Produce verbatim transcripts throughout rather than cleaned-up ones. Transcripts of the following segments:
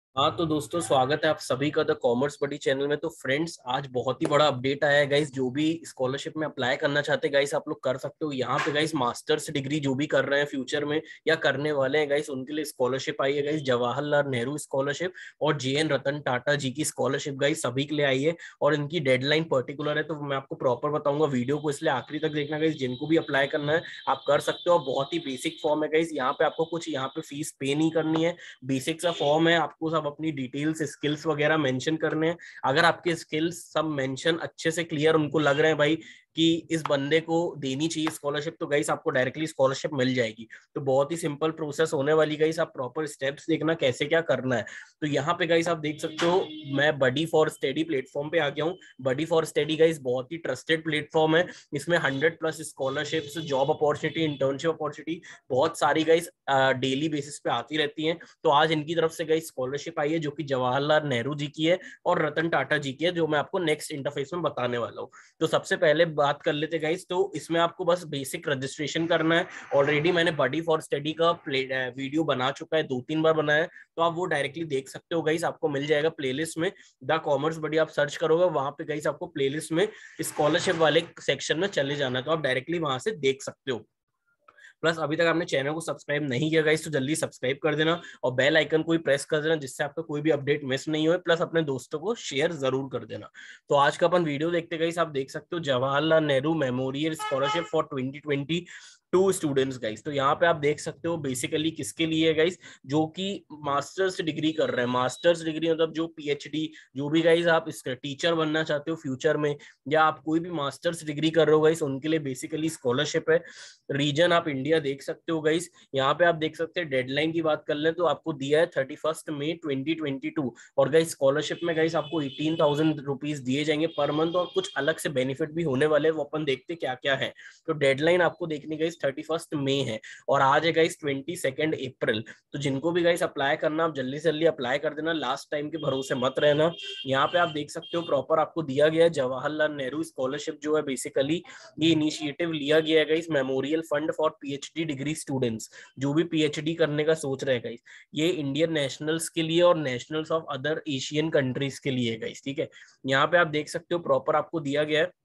हाँ तो दोस्तों, स्वागत है आप सभी का द कॉमर्स बडी चैनल में। तो फ्रेंड्स, आज बहुत ही बड़ा अपडेट आया है गाइस। जो भी स्कॉलरशिप में अप्लाई करना चाहते हैं गाइस, आप लोग कर सकते हो। यहाँ पे गाइस मास्टर्स डिग्री जो भी कर रहे हैं फ्यूचर में या करने वाले हैं गाइस, उनके लिए स्कॉलरशिप आई है गाइस। जवाहरलाल नेहरू स्कॉलरशिप और जे एन रतन टाटा जी की स्कॉलरशिप गाइस सभी के लिए आई है। और इनकी डेडलाइन पर्टिकुलर है, तो मैं आपको प्रॉपर बताऊंगा। वीडियो को इसलिए आखिरी तक देखना गाइस। जिनको भी अप्लाई करना है आप कर सकते हो। बहुत ही बेसिक फॉर्म है गाइस। यहाँ पे आपको कुछ यहाँ पे फीस पे नहीं करनी है। बेसिक सा फॉर्म है, आपको सब अपनी डिटेल्स स्किल्स वगैरह मेंशन करने हैं। अगर आपके स्किल्स सब मेंशन अच्छे से क्लियर उनको लग रहे हैं भाई कि इस बंदे को देनी चाहिए स्कॉलरशिप, तो गाइस आपको डायरेक्टली स्कॉलरशिप मिल जाएगी। तो बहुत ही सिंपल प्रोसेस होने वाली गाइस। आप प्रॉपर स्टेप्स देखना कैसे क्या करना है। तो यहाँ पे गाइस आप देख सकते हो, मैं बडी फॉर स्टडी प्लेटफॉर्म पे आ गया हूँ। बडी फॉर स्टडी गाइस बहुत ही ट्रस्टेड प्लेटफॉर्म है। इसमें hundred plus scholarships, job opportunity, internship opportunity बहुत सारी गाइस डेली बेसिस पे आती रहती हैं। तो आज इनकी तरफ से गाइस स्कॉलरशिप आई है जो कि जवाहरलाल नेहरू जी की है और रतन टाटा जी की है, जो मैं आपको नेक्स्ट इंटरफेस में बताने वाला हूँ। तो सबसे पहले बात कर लेते गाइस। तो इसमें आपको बस बेसिक रजिस्ट्रेशन करना है। ऑलरेडी मैंने बडी फॉर स्टडी का वीडियो बना चुका है, दो तीन बार बनाया है, तो आप वो डायरेक्टली देख सकते हो गाइस। आपको मिल जाएगा प्लेलिस्ट में, द कॉमर्स बडी आप सर्च करोगे, वहां पे गाइस आपको प्लेलिस्ट में स्कॉलरशिप वाले सेक्शन में चले जाना है, तो आप डायरेक्टली वहां से देख सकते हो। प्लस अभी तक आपने चैनल को सब्सक्राइब नहीं किया गाइस, तो जल्दी सब्सक्राइब कर देना और बेल आइकन को भी प्रेस कर देना, जिससे आपका कोई भी अपडेट मिस नहीं हो। प्लस अपने दोस्तों को शेयर जरूर कर देना। तो आज का अपन वीडियो देखते गाइस। आप देख सकते हो Jawaharlal Nehru memorial scholarship for twenty twenty two students guys. तो यहाँ पे आप देख सकते हो बेसिकली किसके लिए है गाइस, जो कि मास्टर्स डिग्री कर रहे हैं। मास्टर्स डिग्री मतलब जो पीएचडी, जो भी गाइस आप इसका टीचर बनना चाहते हो फ्यूचर में, या आप कोई भी मास्टर्स डिग्री कर रहे हो गाइस, उनके लिए बेसिकली स्कॉलरशिप है। रीजन आप इंडिया देख सकते हो गाइस। यहाँ पे आप देख सकते हैं डेडलाइन की बात कर लें तो आपको दिया है thirty first May twenty twenty two. और गाइस स्कॉलरशिप में गाइस आपको एटीन थाउजेंड रुपीज दिए जाएंगे पर मंथ, और कुछ अलग से बेनिफिट भी होने वाले हैं, वो अपन देखते क्या क्या है। तो डेडलाइन आपको देखनी गाइस थर्टी फर्स्ट मई है, और आज है गाइस ट्वेंटी सेकेंड अप्रैल। तो जिनको भी गाइस अप्लाई करना, आप जल्दी से जल्दी अप्लाई कर देना, लास्ट टाइम के भरोसे मत रहना। यहाँ पे आप देख सकते हो प्रॉपर आपको दिया गया है जवाहरलाल नेहरू स्कॉलरशिप, जो है बेसिकली ये इनिशिएटिव लिया गया है इस memorial fund for PhD degree students, जो भी पीएचडी करने का सोच रहे हैं। ये इंडियन नेशनल्स के लिए और nationals of other Asian countries के लिए है। ठीक है, यहाँ पे आप देख सकते हो प्रॉपर आपको दिया गया है,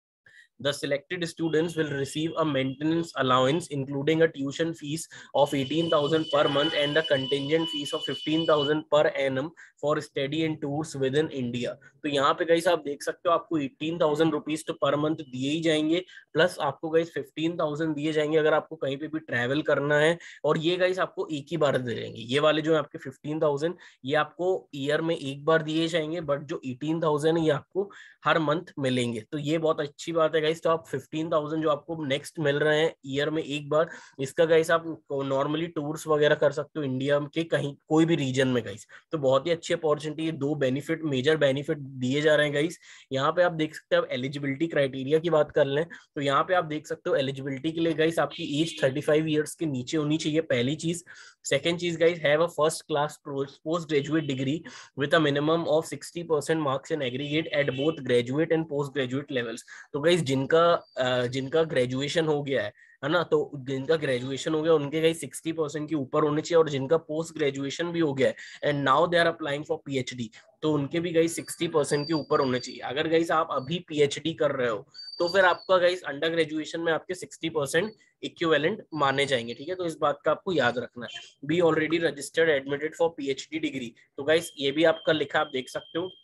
the selected students will receive a maintenance allowance including a tuition fees of eighteen thousand per month and a contingent fees of fifteen thousand per annum for study and tours within India। तो यहाँ पे guys आप देख सकते हो आपको eighteen thousand rupees तो per month दिए ही जाएंगे, प्लस आपको गाइस फिफ्टीन थाउजेंड दिए जाएंगे अगर आपको कहीं पे भी ट्रैवल करना है। और ये गाइस आपको एक ही बार दे देंगे। ये वाले जो है आपके फिफ्टीन थाउजेंड, ये आपको ईयर में एक बार दिए जाएंगे, बट जो एटीन थाउजेंड ये आपको हर मंथ मिलेंगे। तो ये बहुत अच्छी बात है गाइस। तो आप फिफ्टीन थाउजेंड जो आपको नेक्स्ट मिल रहे हैं ईयर में एक बार, इसका गाइस आप नॉर्मली टूर्स वगैरह कर सकते हो इंडिया के कहीं कोई भी रीजन में गाइस। तो बहुत ही अच्छी अपॉर्चुनिटी है। दो बेनिफिट, मेजर बेनिफिट दिए जा रहे हैं गाइस। यहाँ पे आप देख सकते हैं। एलिजिबिलिटी क्राइटेरिया की बात कर लें तो यहाँ पे आप देख सकते हो एलिजिबिलिटी के लिए गाइस आपकी एज थर्टी फाइव ईयर्स के नीचे होनी चाहिए, पहली चीज। सेकेंड चीज guys, have a first class post graduate degree with a minimum of sixty percent marks in aggregate at both graduate and post graduate levels। तो गाइस जिनका जिनका ग्रेजुएशन हो गया है है ना, तो जिनका ग्रेजुएशन हो गया उनके गाइस सिक्सटी परसेंट के ऊपर होने चाहिए, और जिनका पोस्ट ग्रेजुएशन भी हो गया है and now they are applying for PhD, तो उनके भी गाइस सिक्सटी परसेंट के ऊपर होने चाहिए। अगर गाइस आप अभी पीएचडी कर रहे हो तो फिर आपका गाइस अंडर ग्रेजुएशन में आपके सिक्सटी परसेंट इक्विवेलेंट माने जाएंगे। ठीक है, तो इस बात का आपको याद रखना है। Be already registered admitted for PhD degree, तो गाइस ये भी आपका लिखा आप देख सकते हो।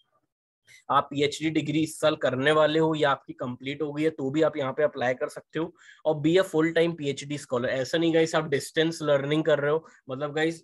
आप पीएचडी डिग्री इस साल करने वाले हो या आपकी कंप्लीट हो गई है तो भी आप यहाँ पे अप्लाई कर सकते हो। और be a full time PhD scholar. ऐसा नहीं गाइस आप डिस्टेंस लर्निंग कर रहे हो, मतलब गाइस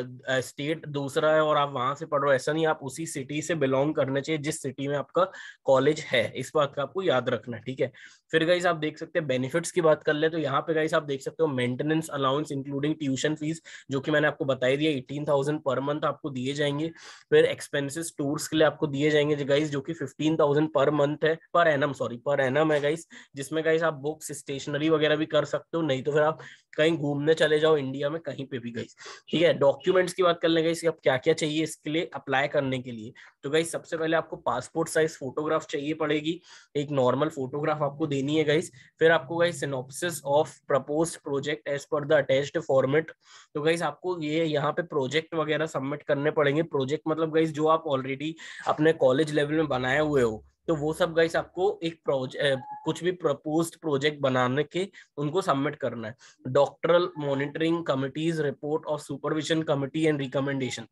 स्टेट दूसरा है और आप वहां से पढ़ रहे हो, ऐसा नहीं। आप उसी सिटी से बिलोंग करने चाहिए जिस सिटी में आपका कॉलेज है। इस बात का आपको याद रखना है। ठीक है, फिर गाइस आप देख सकते हैं बेनिफिट्स की बात कर ले तो यहाँ पे गाइस आप देख सकते हो maintenance allowance including tuition fees, जो कि मैंने आपको बताई दिया एटीन थाउजेंड पर मंथ आपको दिए जाएंगे। फिर एक्सपेंसेस टूर्स के लिए आपको दिए जाएंगे गाइस जो कि फिफ्टीन थाउजेंड पर मंथ है, per annum sorry per annum है गाइस, जिसमें गाइस आप बुक्स स्टेशनरी वगैरह भी कर सकते हो, नहीं तो फिर आप कहीं घूमने चले जाओ इंडिया में कहीं पे भी गाइस। ठीक है, डॉक्यूमेंट्स की बात कर लेंगे गाइस, अब क्या क्या चाहिए इसके लिए अप्लाई करने के लिए। तो गाइस सबसे पहले आपको पासपोर्ट साइज फोटोग्राफ चाहिए पड़ेगी, एक नॉर्मल फोटोग्राफ आपको देनी है गाइस। फिर आपको guys synopsis of proposed project as per the attached format. तो गाइस आपको ये यहाँ पे प्रोजेक्ट वगैरह सबमिट करने पड़ेंगे। प्रोजेक्ट मतलब गाइस जो आप ऑलरेडी अपने कॉलेज लेवल में बनाए हुए हो, तो वो सब गाइस आपको एक प्रोजेक्ट कुछ भी प्रपोज्ड प्रोजेक्ट बनाने के उनको सबमिट करना है। Doctoral monitoring committees report of supervision committee and recommendation,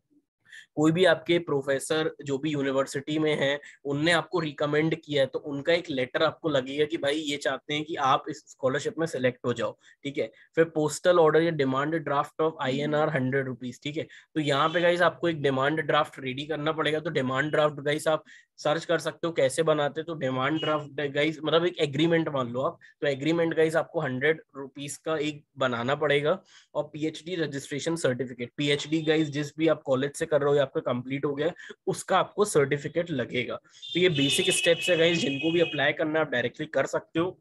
कोई भी आपके प्रोफेसर जो भी यूनिवर्सिटी में हैं उनने आपको रिकमेंड किया है, तो उनका एक लेटर आपको लगेगा कि भाई ये चाहते हैं कि आप इस स्कॉलरशिप में सिलेक्ट हो जाओ। ठीक है, फिर पोस्टल ऑर्डर या demand draft of I N R hundred rupees. ठीक है, तो यहाँ पे गाइस आपको एक डिमांड ड्राफ्ट रेडी करना पड़ेगा। तो डिमांड ड्राफ्ट गाइस आप सर्च कर सकते हो कैसे बनाते, तो डिमांड ड्राफ्ट गाइस मतलब एक एग्रीमेंट मान लो आप, तो एग्रीमेंट गाइस आपको हंड्रेड रुपीज का एक बनाना पड़ेगा। और PhD registration certificate, PhD guys जिस भी आप कॉलेज से कर रहे हो या आपका कंप्लीट हो गया उसका आपको सर्टिफिकेट लगेगा। तो ये बेसिक स्टेप्स है गाइस, जिनको भी अप्लाई करना है आप डायरेक्टली कर सकते हो।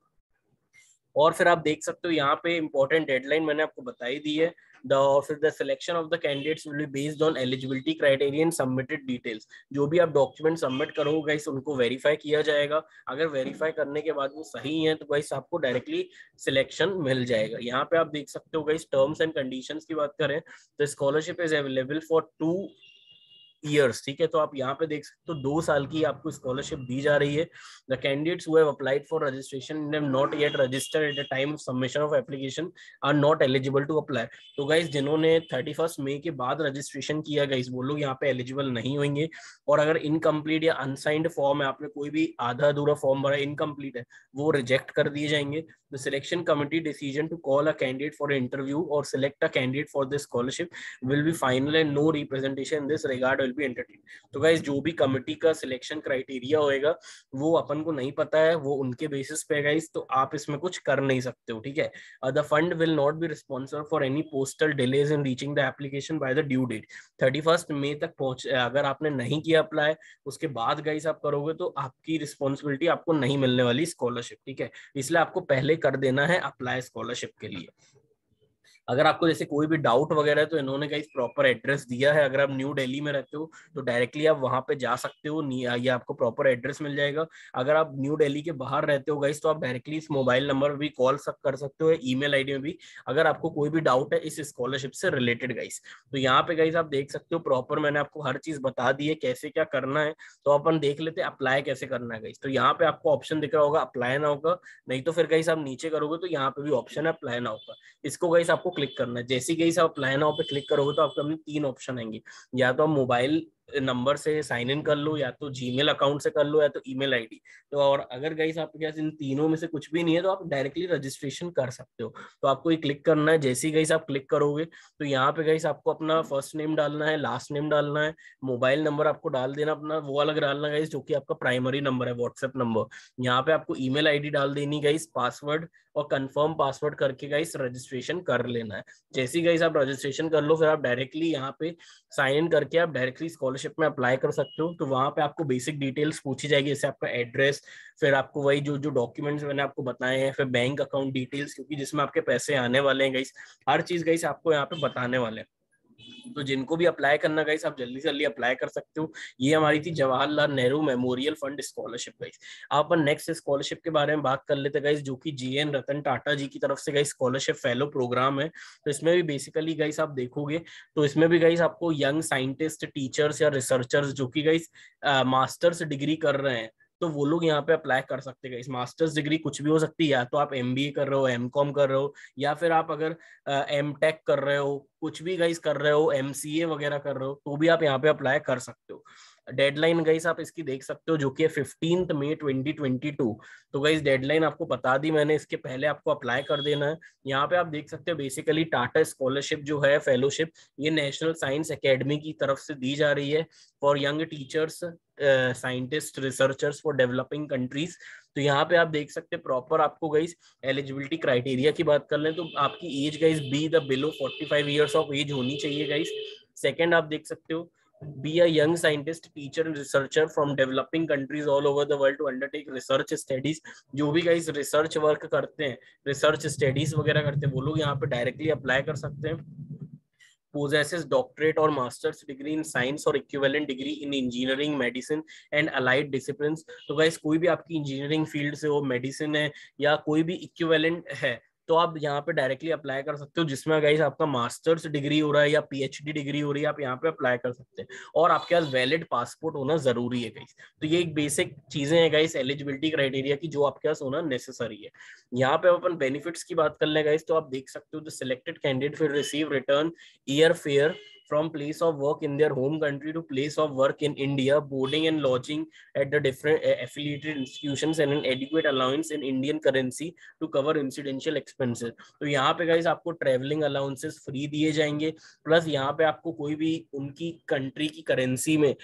और फिर आप देख सकते हो यहाँ पे इंपॉर्टेंट डेडलाइन मैंने आपको बताई दी है। The फिर the selection of the candidates will be based on eligibility criteria and submitted details। जो भी आप डॉक्यूमेंट सबमिट करोगे गाइस उनको वेरीफाई किया जाएगा, अगर वेरीफाई करने के बाद वो सही है तो गाइस आपको डायरेक्टली सिलेक्शन मिल जाएगा। यहाँ पे आप देख सकते हो गाइस टर्म्स एंड कंडीशंस की बात करें तो scholarship is available for two years. ठीक है, तो आप यहाँ पे देख सकते हो दो साल की आपको स्कॉलरशिप दी जा रही है। The candidates who have applied for registration and have not yet registered at the time of submission of application are not eligible to apply. तो गाइस जिन्होंने थर्टी फर्स्ट मई के बाद रजिस्ट्रेशन किया गाइस वो लोग यहाँ पे एलिजिबल नहीं होंगे। और अगर इनकम्प्लीट या अनसाइंड फॉर्म है, आपने कोई भी आधा अधूरा फॉर्म भरा इनकम्प्लीट है, वो रिजेक्ट कर दिए जाएंगे। The selection committee decision to call a candidate for an interview or select a candidate for this scholarship will be final and no representation in this regard will be entertained। तो guys जो भी committee का selection criteria होएगा वो अपन को नहीं पता है, वो उनके बेसिस पे गाइस, तो आप इसमें कुछ कर नहीं सकते हो। ठीक है, the fund will not be responsible for any postal delays in reaching the application by the due date. Thirty first May तक पहुंच, अगर आपने नहीं किया अप्लाई उसके बाद गाइस आप करोगे तो आपकी रिस्पॉन्सिबिलिटी, आपको नहीं मिलने वाली स्कॉलरशिप। ठीक है, इसलिए आपको पहले कर देना है अप्लाई स्कॉलरशिप के लिए। अगर आपको जैसे कोई भी डाउट वगैरह है तो इन्होंने गाइस प्रॉपर एड्रेस दिया है, अगर आप न्यू दिल्ली में रहते हो तो डायरेक्टली आप वहां पे जा सकते हो, ये आपको प्रॉपर एड्रेस मिल जाएगा। अगर आप न्यू दिल्ली के बाहर रहते हो गाइस तो आप डायरेक्टली इस मोबाइल नंबर पर भी कॉल कर सकते हो, ईमेल आईडी में भी, अगर आपको कोई भी डाउट है इस स्कॉलरशिप से रिलेटेड गाइस। तो यहाँ पे गाइस आप देख सकते हो प्रॉपर मैंने आपको हर चीज बता दी है कैसे क्या करना है। तो अपन देख लेते हैं अप्लाई कैसे करना है गाइस। तो यहाँ पे आपको ऑप्शन दिख रहा होगा अप्लाई नाउ का, नहीं तो फिर गाइस आप नीचे करोगे तो यहाँ पे भी ऑप्शन है अप्लाई नाउ का, इसको गाइस आपको क्लिक करना है। जैसे गाइस आप अप्लाई नाउ पे क्लिक करोगे तो आपको अपनी तीन ऑप्शन आएंगे, या तो आप मोबाइल नंबर से साइन इन कर लो, या तो जीमेल अकाउंट से कर लो, या तो ईमेल आईडी। तो और अगर गाइस आपके पास इन तीनों में से कुछ भी नहीं है तो आप डायरेक्टली रजिस्ट्रेशन कर सकते हो। तो आपको ये क्लिक करना है, जैसे ही गाइस आप क्लिक करोगे तो यहाँ पे गाइस आपको अपना फर्स्ट नेम डालना है, लास्ट नेम डालना है, मोबाइल नंबर आपको डाल देना अपना, वो अलग डालना गाइस जो कि आपका प्राइमरी नंबर है व्हाट्सएप नंबर। यहाँ पे आपको ईमेल आईडी डाल देनी गाइस, पासवर्ड और कंफर्म पासवर्ड करके गाइस रजिस्ट्रेशन कर लेना है। जैसे ही गाइस आप रजिस्ट्रेशन कर लो फिर आप डायरेक्टली यहाँ पे साइन इन करके आप डायरेक्टली स्कॉलरशिप में अप्लाई कर सकते हो। तो वहां पे आपको बेसिक डिटेल्स पूछी जाएगी, जैसे आपका एड्रेस, फिर आपको वही जो जो डॉक्यूमेंट्स मैंने आपको बताए हैं, फिर बैंक अकाउंट डिटेल्स, क्योंकि जिसमें आपके पैसे आने वाले हैं गाइस, हर चीज गाइस आपको यहाँ पे बताने वाले हैं। तो जिनको भी अप्लाई करना गाइस आप जल्दी से जल्दी अप्लाई कर सकते हो। ये हमारी थी Jawaharlal Nehru memorial fund scholarship guys. आप अपन नेक्स्ट स्कॉलरशिप के बारे में बात कर लेते गाइस, जो कि जी एन रतन टाटा जी की तरफ से गाइस स्कॉलरशिप फेलो प्रोग्राम है। तो इसमें भी बेसिकली गाइस आप देखोगे तो इसमें भी गाइस आपको यंग साइंटिस्ट, टीचर्स या रिसर्चर्स जो कि गाइस मास्टर्स डिग्री कर रहे हैं तो वो लोग यहाँ पे अप्लाई कर सकते हैं। इस मास्टर्स डिग्री कुछ भी हो सकती है, या तो आप एमबीए कर रहे हो, एमकॉम कर रहे हो, या फिर आप अगर एम टेक कर रहे हो, कुछ भी गाइस कर रहे हो, एमसीए वगैरह कर रहे हो, तो भी आप यहाँ पे अप्लाई कर सकते हो। डेडलाइन गाइस आप इसकी देख सकते हो जो कि है fifteenth May twenty twenty two. तो गाइस डेडलाइन आपको बता दी मैंने, इसके पहले आपको अप्लाई कर देना है। यहाँ पे आप देख सकते हो बेसिकली टाटा स्कॉलरशिप जो है फेलोशिप, ये नेशनल साइंस एकेडमी की तरफ से दी जा रही है for young teachers, scientist, researchers for developing countries. तो यहाँ पे आप देख सकते हैं प्रॉपर आपको गाइस एलिजिबिलिटी क्राइटेरिया की बात कर लें तो आपकी age guys be the below forty five years of age होनी चाहिए गाइस। सेकंड आप देख सकते हो be a young scientist, teacher and researcher from developing countries all over the world to undertake research studies. जो भी गाइस रिसर्च वर्क करते हैं, रिसर्च स्टडीज वगैरह करते हैं, वो लोग यहाँ पे डायरेक्टली अप्लाई कर सकते हैं. Possesses doctorate or master's degree in science or equivalent degree in engineering, medicine and allied disciplines. तो गाइस कोई भी आपकी इंजीनियरिंग फील्ड से हो, मेडिसिन है या कोई भी इक्विवेलेंट है, तो आप यहाँ पे डायरेक्टली अप्लाई कर सकते हो. जिसमें गाइस आपका मास्टर्स डिग्री हो रहा है या पीएचडी डिग्री हो रही है, आप यहाँ पे अप्लाई कर सकते हैं. और आपके पास वैलिड पासपोर्ट होना जरूरी है गाइस. तो ये एक बेसिक चीजें हैं गाइस एलिजिबिलिटी क्राइटेरिया की, जो आपके पास होना नेसेसरी है. यहाँ पे अपन बेनिफिट्स की बात कर ले गाइस, तो आप देख सकते हो the selected candidate will receive return air fare from place of work in their home country to place of work in India, boarding and lodging at the different uh, affiliated institutions and an adequate allowance in Indian currency to cover incidental expenses. तो यहाँ पे guys आपको travelling allowances free दिए जाएंगे, plus यहाँ पे आपको कोई भी उनकी कंट्री की करेंसी में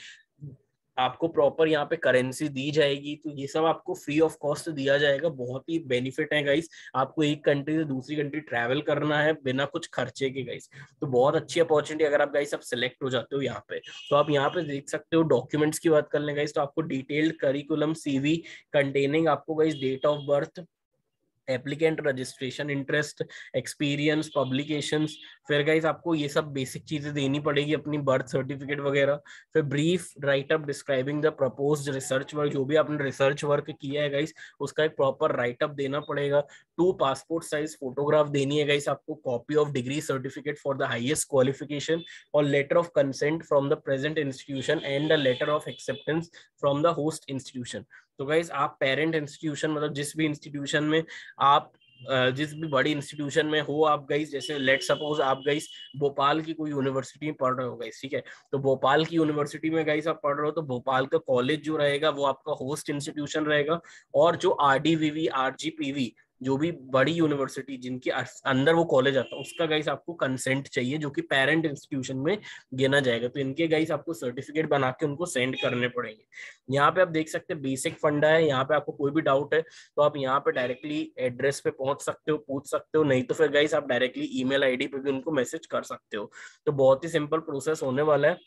आपको प्रॉपर यहाँ पे करेंसी दी जाएगी. तो ये सब आपको फ्री ऑफ कॉस्ट दिया जाएगा. बहुत ही बेनिफिट है गाइस. आपको एक कंट्री से दूसरी कंट्री ट्रैवल करना है बिना कुछ खर्चे के गाइस. तो बहुत अच्छी अपॉर्चुनिटी. अगर आप गाइस आप सिलेक्ट हो जाते हो यहाँ पे, तो आप यहाँ पे देख सकते हो. डॉक्यूमेंट्स की बात कर लें गाइस, तो आपको डिटेल्ड करिकुलम सीवी कंटेनिंग आपको guys date of birth, applicant registration, interest, experience, publications, फिर गाइस आपको ये सब बेसिक चीजें देनी पड़ेगी, अपनी बर्थ सर्टिफिकेट वगैरह. फिर brief write up describing the proposed research work, जो भी आपने रिसर्च वर्क किया है गाइस उसका एक प्रॉपर राइट अप देना पड़ेगा. टू पासपोर्ट साइज फोटोग्राफ देनी है गाइस आपको, copy of degree certificate for the highest qualification और letter of consent from the present institution and the letter of acceptance from the host institution. तो guys आप parent institution मतलब जिस भी institution में आप जिस भी बड़ी इंस्टीट्यूशन में हो आप गाइस, जैसे लेट सपोज आप गाइस भोपाल की कोई यूनिवर्सिटी में पढ़ रहे हो गाइस, ठीक है, तो भोपाल की यूनिवर्सिटी में गाइस आप पढ़ रहे हो, तो भोपाल का कॉलेज जो रहेगा वो आपका होस्ट इंस्टीट्यूशन रहेगा. और जो आरडीवीवी, आरजीपीवी, जो भी बड़ी यूनिवर्सिटी जिनके अंदर वो कॉलेज आता है, उसका गाइस आपको कंसेंट चाहिए, जो कि पेरेंट इंस्टीट्यूशन में गिना जाएगा. तो इनके गाइस आपको सर्टिफिकेट बना के उनको सेंड करने पड़ेंगे. यहाँ पे आप देख सकते हैं बेसिक फंडा है. यहाँ पे आपको कोई भी डाउट है तो आप यहाँ पे डायरेक्टली एड्रेस पे पहुंच सकते हो, पूछ सकते हो. नहीं तो फिर गाइस आप डायरेक्टली ईमेल आईडी पे भी उनको मैसेज कर सकते हो. तो बहुत ही सिंपल प्रोसेस होने वाला है.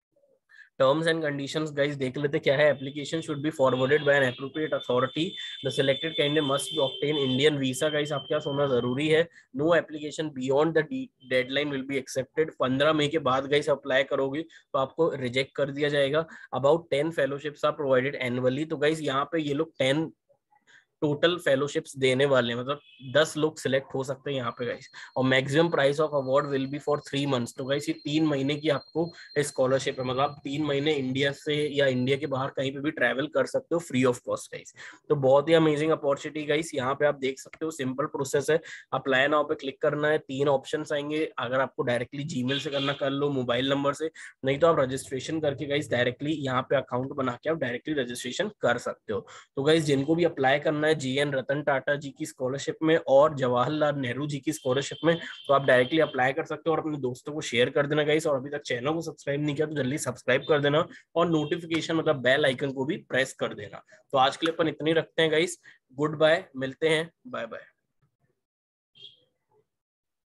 टर्म्स एंड कंडीशंस गाइस देख लेते क्या है. Application should be forwarded by an appropriate authority. The selected candidate must obtain Indian visa. Guys आपके पास होना जरूरी है. No application beyond the deadline will be accepted. पंद्रह मई के बाद गाइस अप्लाई करोगे तो आपको रिजेक्ट कर दिया जाएगा. About ten fellowships are provided annually. तो गाइस यहाँ पे ये लोग टेन टोटल फेलोशिप्स देने वाले हैं, मतलब दस लोग सिलेक्ट हो सकते हैं यहाँ पे गाइस. और maximum price of award will be for three months. तो गाइस ये तीन महीने की आपको स्कॉलरशिप है, मतलब आप तीन महीने इंडिया से या इंडिया के बाहर कहीं पे भी ट्रैवल कर सकते हो फ्री ऑफ कॉस्ट गाइस. तो बहुत ही अमेजिंग अपॉर्चुनिटी गाइस. यहाँ पे आप देख सकते हो सिंपल प्रोसेस है. अप्लाई नाउ पे क्लिक करना है. तीन ऑप्शन आएंगे. अगर आपको डायरेक्टली जीमेल से करना कर लो, मोबाइल नंबर से, नहीं तो आप रजिस्ट्रेशन करके गाइस डायरेक्टली यहाँ पे अकाउंट बना के आप डायरेक्टली रजिस्ट्रेशन कर सकते हो. तो गाइस जिनको भी अप्लाई करना है जी एन रतन टाटा जी की स्कॉलरशिप में और जवाहरलाल नेहरू जी की स्कॉलरशिप में, तो आप डायरेक्टली अप्लाई कर सकते हो. और अपने दोस्तों को शेयर कर देना गाइस. और अभी तक चैनल को सब्सक्राइब नहीं किया तो जल्दी सब्सक्राइब कर देना और नोटिफिकेशन मतलब बेल आइकन को भी प्रेस कर देना. तो आज के लिए अपन इतनी रखते हैं गाइस. गुड बाय, मिलते हैं, बाय बाय.